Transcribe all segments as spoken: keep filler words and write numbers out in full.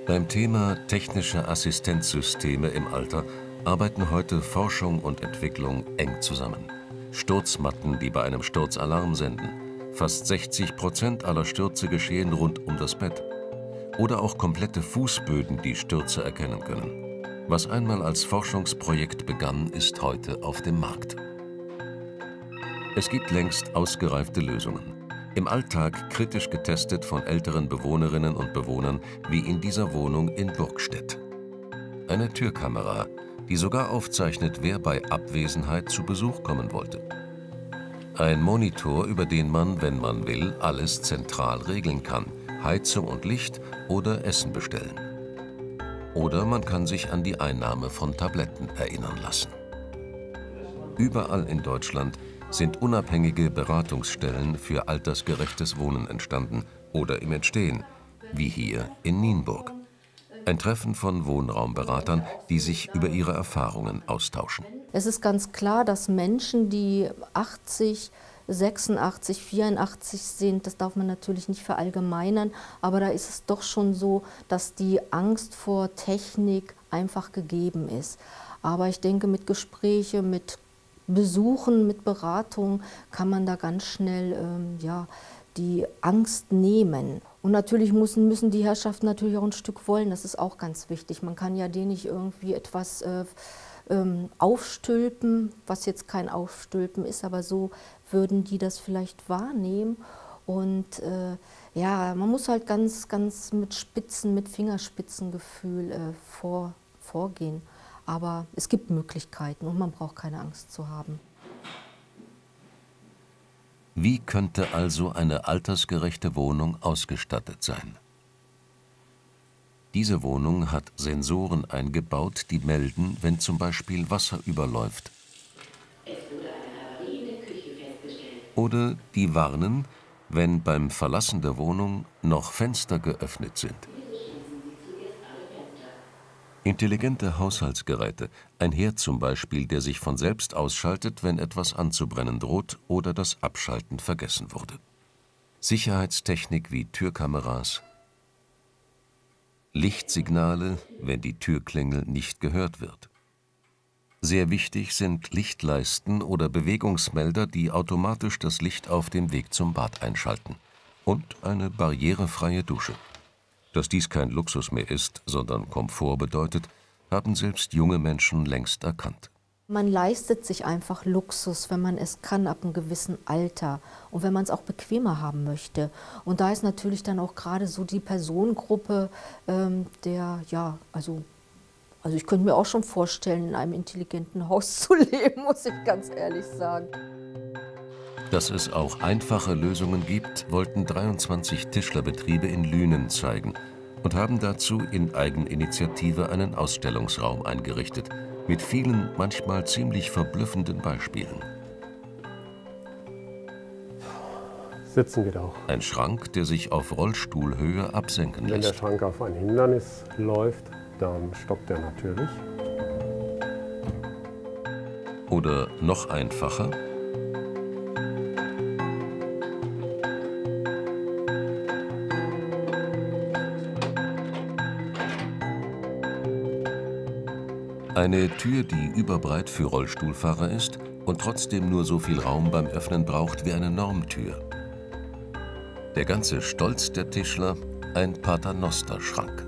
Beim Thema technische Assistenzsysteme im Alter arbeiten heute Forschung und Entwicklung eng zusammen. Sturzmatten, die bei einem Sturz Alarm senden. Fast sechzig Prozent aller Stürze geschehen rund um das Bett. Oder auch komplette Fußböden, die Stürze erkennen können. Was einmal als Forschungsprojekt begann, ist heute auf dem Markt. Es gibt längst ausgereifte Lösungen. Im Alltag kritisch getestet von älteren Bewohnerinnen und Bewohnern, wie in dieser Wohnung in Burgstedt. Eine Türkamera, die sogar aufzeichnet, wer bei Abwesenheit zu Besuch kommen wollte. Ein Monitor, über den man, wenn man will, alles zentral regeln kann, Heizung und Licht oder Essen bestellen. Oder man kann sich an die Einnahme von Tabletten erinnern lassen. Überall in Deutschland sind unabhängige Beratungsstellen für altersgerechtes Wohnen entstanden oder im Entstehen, wie hier in Nienburg. Ein Treffen von Wohnraumberatern, die sich über ihre Erfahrungen austauschen. Es ist ganz klar, dass Menschen, die achtzig, sechsundachtzig, vierundachtzig sind, das darf man natürlich nicht verallgemeinern, aber da ist es doch schon so, dass die Angst vor Technik einfach gegeben ist. Aber ich denke, mit Gesprächen, mit Besuchen, mit Beratung kann man da ganz schnell ähm, ja, die Angst nehmen. Und natürlich müssen, müssen die Herrschaften natürlich auch ein Stück wollen, das ist auch ganz wichtig. Man kann ja denen nicht irgendwie etwas äh, ähm, aufstülpen, was jetzt kein Aufstülpen ist, aber so würden die das vielleicht wahrnehmen. Und äh, ja, man muss halt ganz, ganz mit Spitzen, mit Fingerspitzengefühl äh, vor, vorgehen. Aber es gibt Möglichkeiten und man braucht keine Angst zu haben. Wie könnte also eine altersgerechte Wohnung ausgestattet sein? Diese Wohnung hat Sensoren eingebaut, die melden, wenn zum Beispiel Wasser überläuft. Oder die warnen, wenn beim Verlassen der Wohnung noch Fenster geöffnet sind. Intelligente Haushaltsgeräte, ein Herd zum Beispiel, der sich von selbst ausschaltet, wenn etwas anzubrennen droht oder das Abschalten vergessen wurde. Sicherheitstechnik wie Türkameras, Lichtsignale, wenn die Türklingel nicht gehört wird. Sehr wichtig sind Lichtleisten oder Bewegungsmelder, die automatisch das Licht auf dem Weg zum Bad einschalten. Und eine barrierefreie Dusche. Dass dies kein Luxus mehr ist, sondern Komfort bedeutet, haben selbst junge Menschen längst erkannt. Man leistet sich einfach Luxus, wenn man es kann, ab einem gewissen Alter und wenn man es auch bequemer haben möchte. Und da ist natürlich dann auch gerade so die Personengruppe, ähm, der, ja, also, also ich könnte mir auch schon vorstellen, in einem intelligenten Haus zu leben, muss ich ganz ehrlich sagen. Dass es auch einfache Lösungen gibt, wollten dreiundzwanzig Tischlerbetriebe in Lünen zeigen und haben dazu in Eigeninitiative einen Ausstellungsraum eingerichtet, mit vielen, manchmal ziemlich verblüffenden Beispielen. Sitzen geht auch. Ein Schrank, der sich auf Rollstuhlhöhe absenken lässt. Wenn der Schrank auf ein Hindernis läuft, dann stoppt er natürlich. Oder noch einfacher: eine Tür, die überbreit für Rollstuhlfahrer ist und trotzdem nur so viel Raum beim Öffnen braucht wie eine Normtür. Der ganze Stolz der Tischler, ein Paternoster-Schrank.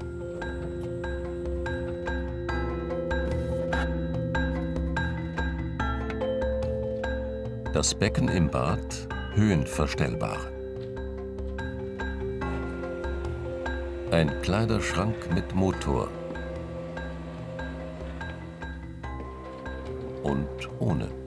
Das Becken im Bad höhenverstellbar. Ein Kleiderschrank mit Motor. Und ohne.